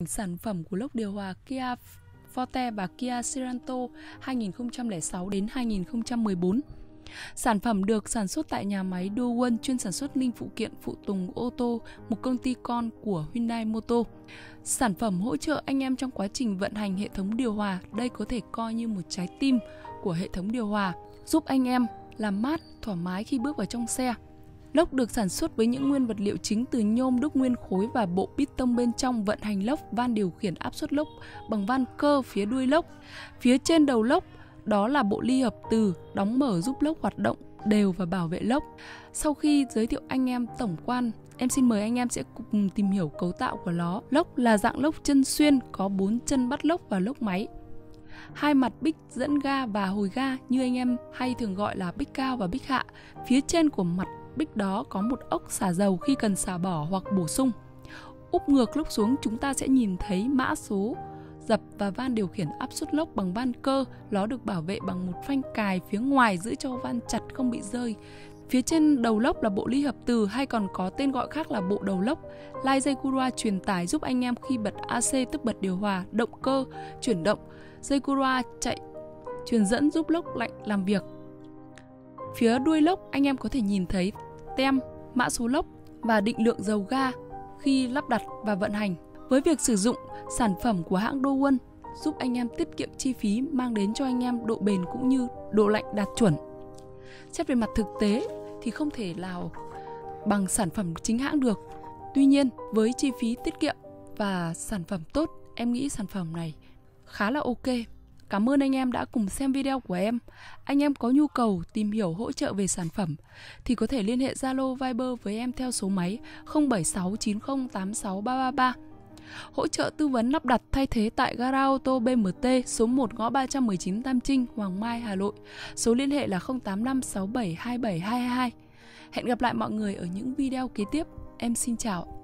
Sản phẩm của lốc điều hòa Kia Forte và Kia Sorento 2006 đến 2014. Sản phẩm được sản xuất tại nhà máy Daewoo chuyên sản xuất linh phụ kiện phụ tùng ô tô, một công ty con của Hyundai Motor. Sản phẩm hỗ trợ anh em trong quá trình vận hành hệ thống điều hòa. Đây có thể coi như một trái tim của hệ thống điều hòa, giúp anh em làm mát, thoải mái khi bước vào trong xe. Lốc được sản xuất với những nguyên vật liệu chính từ nhôm, đúc nguyên khối và bộ piston bên trong vận hành lốc, van điều khiển áp suất lốc bằng van cơ phía đuôi lốc. Phía trên đầu lốc đó là bộ ly hợp từ đóng mở giúp lốc hoạt động đều và bảo vệ lốc. Sau khi giới thiệu anh em tổng quan, em xin mời anh em sẽ cùng tìm hiểu cấu tạo của nó. Lốc là dạng lốc chân xuyên, có 4 chân bắt lốc và lốc máy. Hai mặt bích dẫn ga và hồi ga như anh em hay thường gọi là bích cao và bích hạ. Phía trên của mặt bích đó có một ốc xả dầu khi cần xả bỏ hoặc bổ sung. Úp ngược lốc xuống chúng ta sẽ nhìn thấy mã số dập và van điều khiển áp suất lốc bằng van cơ. Nó được bảo vệ bằng một phanh cài phía ngoài giữ cho van chặt không bị rơi. Phía trên đầu lốc là bộ ly hợp từ hay còn có tên gọi khác là bộ đầu lốc. Lai dây Cura truyền tải giúp anh em khi bật AC tức bật điều hòa, động cơ chuyển động. Dây Cura chạy truyền dẫn giúp lốc lạnh làm việc. Phía đuôi lốc anh em có thể nhìn thấy tem, mã số lốc và định lượng dầu ga khi lắp đặt và vận hành. Với việc sử dụng sản phẩm của hãng Daewoo giúp anh em tiết kiệm chi phí, mang đến cho anh em độ bền cũng như độ lạnh đạt chuẩn. Xét về mặt thực tế thì không thể nào bằng sản phẩm chính hãng được. Tuy nhiên với chi phí tiết kiệm và sản phẩm tốt, em nghĩ sản phẩm này khá là ok. Cảm ơn anh em đã cùng xem video của em. Anh em có nhu cầu tìm hiểu hỗ trợ về sản phẩm thì có thể liên hệ Zalo, Viber với em theo số máy 0769086333. Hỗ trợ tư vấn lắp đặt thay thế tại gara ô tô BMT số 1 ngõ 319 Tam Trinh, Hoàng Mai, Hà Nội. Số liên hệ là 0856727222. Hẹn gặp lại mọi người ở những video kế tiếp. Em xin chào.